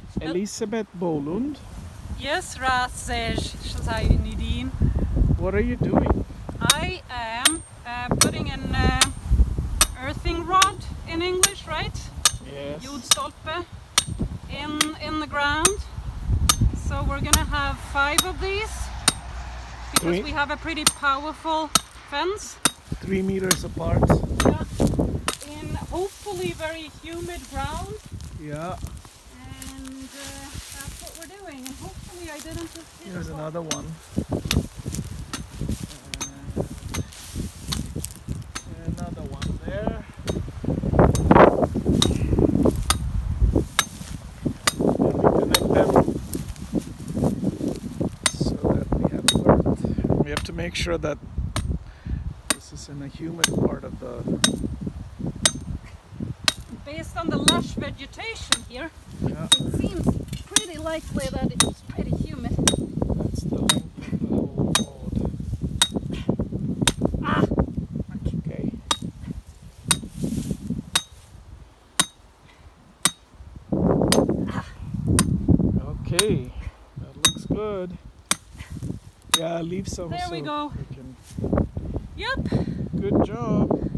Elisabeth Bolund. Yes, Nadine. What are you doing? I am putting an earthing rod in English, right? Yes. Jordstolpe in the ground. So we're gonna have 5 of these because we have a pretty powerful fence. 3 meters apart. Yeah. In hopefully very humid ground. Yeah. And that's what we're doing. And hopefully I didn't just hit. Here's another one. And another one there. And we connect them so that we have earth. We have to make sure that this is in a humid part of the... Based on the lush vegetation here, Yeah. it seems pretty likely that it's pretty humid. That's the length of the whole road. Ah! Okay. Okay, that looks good. Yeah, leave some. There we go. We can... Yep. Good job.